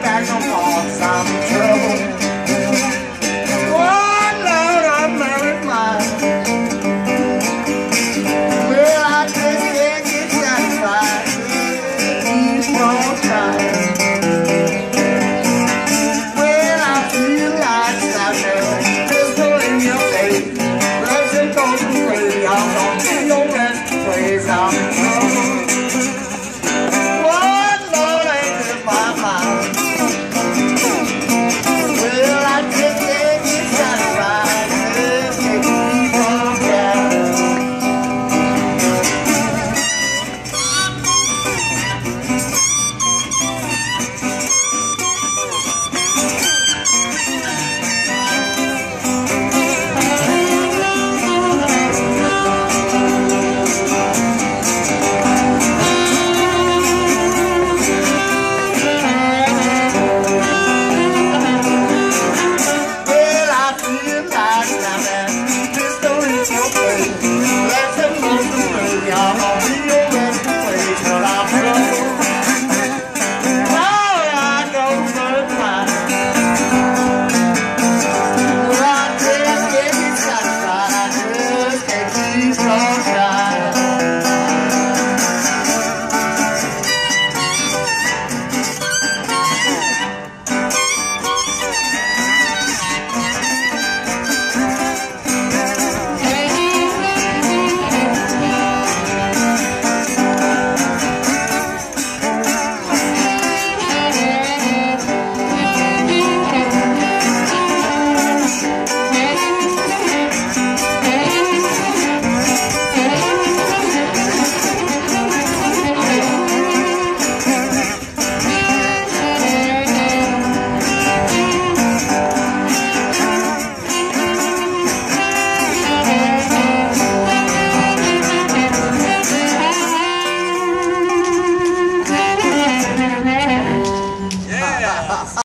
back no more, I'm in trouble. Oh Lord, I'm married mine. Well, I just can't get satisfied. Keep on trying. When I feel like slapping pistol in your face, let's go to crazy. I'm gonna be your best place. I'm in trouble.